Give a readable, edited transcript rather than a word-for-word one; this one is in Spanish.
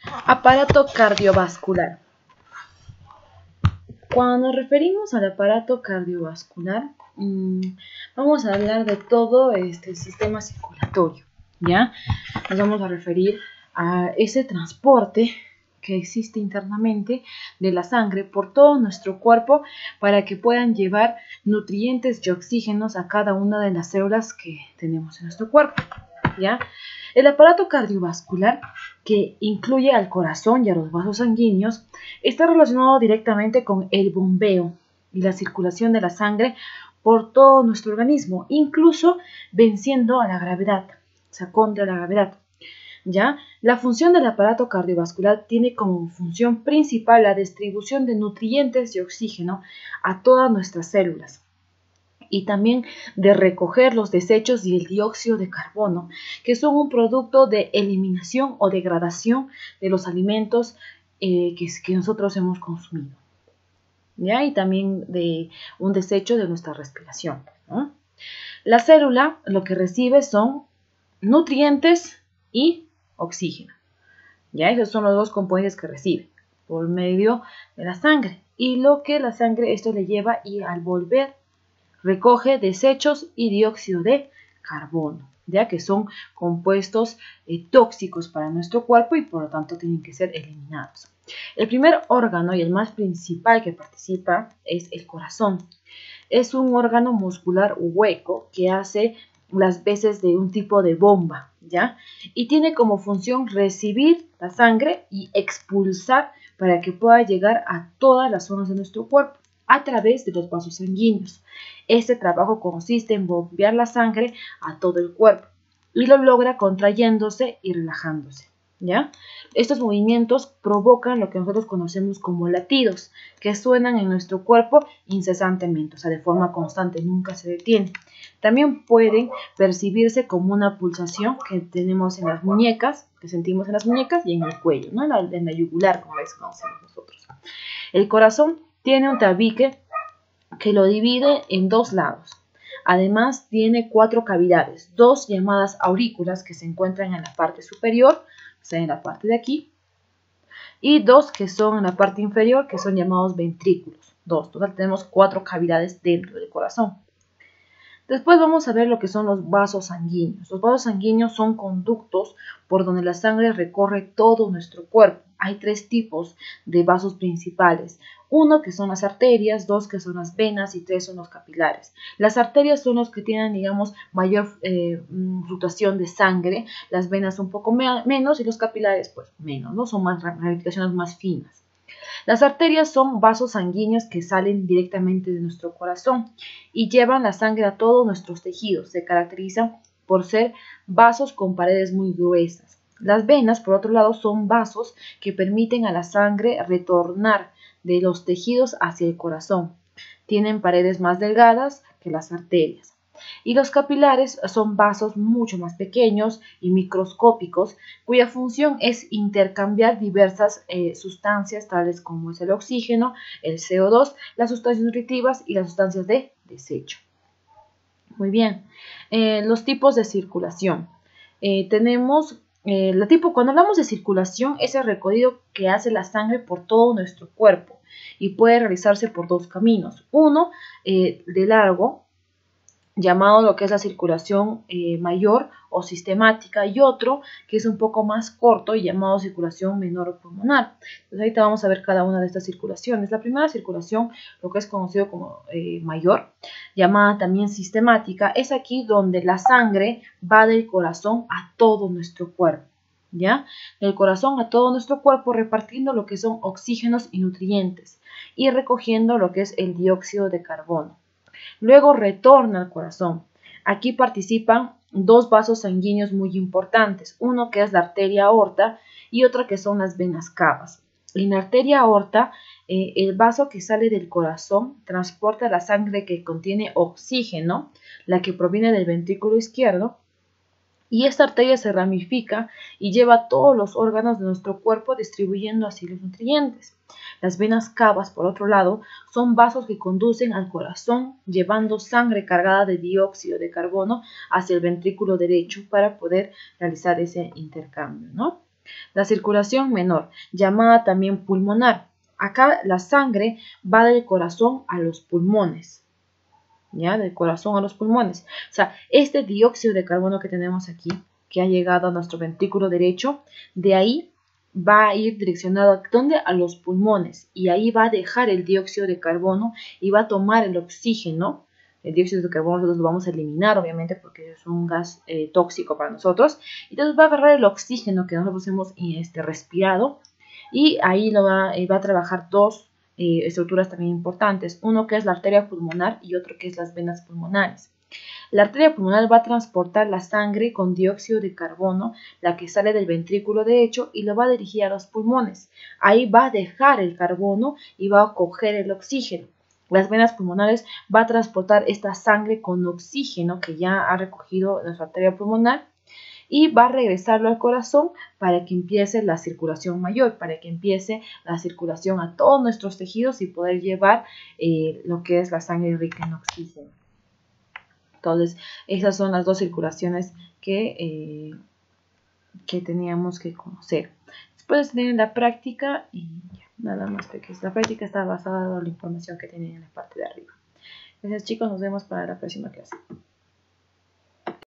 Aparato cardiovascular. Cuando nos referimos al aparato cardiovascular, vamos a hablar de todo este sistema circulatorio, ¿ya? Nos vamos a referir a ese transporte que existe internamente de la sangre por todo nuestro cuerpo para que puedan llevar nutrientes y oxígenos a cada una de las células que tenemos en nuestro cuerpo, ¿ya? El aparato cardiovascular, que incluye al corazón y a los vasos sanguíneos, está relacionado directamente con el bombeo y la circulación de la sangre por todo nuestro organismo, incluso venciendo a la gravedad, o sea, contra la gravedad. ¿Ya? La función del aparato cardiovascular tiene como función principal la distribución de nutrientes y oxígeno a todas nuestras células, y también de recoger los desechos y el dióxido de carbono, que son un producto de eliminación o degradación de los alimentos que nosotros hemos consumido, ¿ya? Y también de un desecho de nuestra respiración, ¿no? La célula lo que recibe son nutrientes y oxígeno, ¿ya? Esos son los dos componentes que recibe por medio de la sangre, y lo que la sangre esto le lleva, y al volver recoge desechos y dióxido de carbono, ya que son compuestos tóxicos para nuestro cuerpo y por lo tanto tienen que ser eliminados. El primer órgano y el más principal que participa es el corazón. Es un órgano muscular hueco que hace las veces de un tipo de bomba, ¿ya? Y tiene como función recibir la sangre y expulsar para que pueda llegar a todas las zonas de nuestro cuerpo a través de los vasos sanguíneos. Este trabajo consiste en bombear la sangre a todo el cuerpo y lo logra contrayéndose y relajándose, ¿ya? Estos movimientos provocan lo que nosotros conocemos como latidos, que suenan en nuestro cuerpo incesantemente, o sea, de forma constante, nunca se detiene. También pueden percibirse como una pulsación que tenemos en las muñecas, que sentimos en las muñecas y en el cuello, ¿no? En la yugular, como les conocemos nosotros. El corazón tiene un tabique que lo divide en dos lados. Además, tiene 4 cavidades, 2 llamadas aurículas que se encuentran en la parte superior, o sea, en la parte de aquí, y 2 que son en la parte inferior, que son llamados ventrículos. Total tenemos 4 cavidades dentro del corazón. Después vamos a ver lo que son los vasos sanguíneos. Los vasos sanguíneos son conductos por donde la sangre recorre todo nuestro cuerpo. Hay 3 tipos de vasos principales. 1 que son las arterias, 2 que son las venas y 3 son los capilares. Las arterias son los que tienen, digamos, mayor fluctuación de sangre, las venas un poco menos y los capilares pues menos, ¿no? Son más ramificaciones más finas. Las arterias son vasos sanguíneos que salen directamente de nuestro corazón y llevan la sangre a todos nuestros tejidos. Se caracterizan por ser vasos con paredes muy gruesas. Las venas, por otro lado, son vasos que permiten a la sangre retornar de los tejidos hacia el corazón. Tienen paredes más delgadas que las arterias. Y los capilares son vasos mucho más pequeños y microscópicos, cuya función es intercambiar diversas sustancias, tales como es el oxígeno, el CO2, las sustancias nutritivas y las sustancias de desecho. Muy bien, los tipos de circulación. Cuando hablamos de circulación, es el recorrido que hace la sangre por todo nuestro cuerpo y puede realizarse por 2 caminos. Uno de largo, llamado lo que es la circulación mayor o sistemática, y otro que es un poco más corto y llamado circulación menor o pulmonar. Entonces ahorita vamos a ver cada una de estas circulaciones. La primera circulación, lo que es conocido como mayor, llamada también sistemática, es aquí donde la sangre va del corazón a todo nuestro cuerpo, ¿ya? Del corazón a todo nuestro cuerpo, repartiendo lo que son oxígenos y nutrientes y recogiendo lo que es el dióxido de carbono. Luego retorna al corazón. Aquí participan 2 vasos sanguíneos muy importantes, uno que es la arteria aorta y otra que son las venas cavas. En la arteria aorta, el vaso que sale del corazón transporta la sangre que contiene oxígeno, la que proviene del ventrículo izquierdo, y esta arteria se ramifica y lleva a todos los órganos de nuestro cuerpo, distribuyendo así los nutrientes. Las venas cavas, por otro lado, son vasos que conducen al corazón, llevando sangre cargada de dióxido de carbono hacia el ventrículo derecho para poder realizar ese intercambio, ¿no? La circulación menor, llamada también pulmonar. Acá la sangre va del corazón a los pulmones. ¿Ya? Del corazón a los pulmones. O sea, este dióxido de carbono que tenemos aquí, que ha llegado a nuestro ventrículo derecho, de ahí va a ir direccionado ¿a dónde? A los pulmones. Y ahí va a dejar el dióxido de carbono y va a tomar el oxígeno. El dióxido de carbono nosotros lo vamos a eliminar, obviamente, porque es un gas tóxico para nosotros. Entonces va a agarrar el oxígeno que nosotros hemos respirado y ahí va a trabajar dos estructuras también importantes. Uno que es la arteria pulmonar y otro que es las venas pulmonares. La arteria pulmonar va a transportar la sangre con dióxido de carbono, la que sale del ventrículo derecho, y lo va a dirigir a los pulmones. Ahí va a dejar el carbono y va a coger el oxígeno. Las venas pulmonares va a transportar esta sangre con oxígeno que ya ha recogido nuestra arteria pulmonar y va a regresarlo al corazón para que empiece la circulación mayor, para que empiece la circulación a todos nuestros tejidos y poder llevar lo que es la sangre rica en oxígeno. Entonces, esas son las dos circulaciones que teníamos que conocer. Después tienen la práctica y ya, nada más, porque la práctica está basada en la información que tienen en la parte de arriba. Entonces, chicos, nos vemos para la próxima clase.